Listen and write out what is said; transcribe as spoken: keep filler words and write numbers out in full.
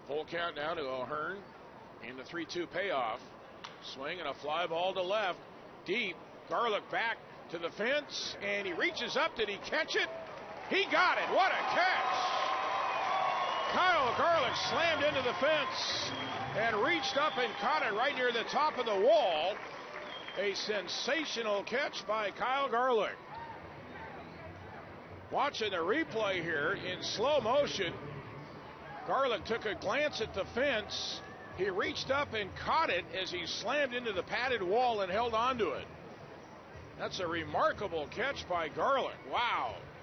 Full count now to O'Hearn in the three two payoff. Swing and a fly ball to left. Deep. Garlick back to the fence, and he reaches up. Did he catch it? He got it. What a catch. Kyle Garlick slammed into the fence and reached up and caught it right near the top of the wall. A sensational catch by Kyle Garlick. Watching the replay here in slow motion, Garlick took a glance at the fence. He reached up and caught it as he slammed into the padded wall and held on to it. That's a remarkable catch by Garlick. Wow.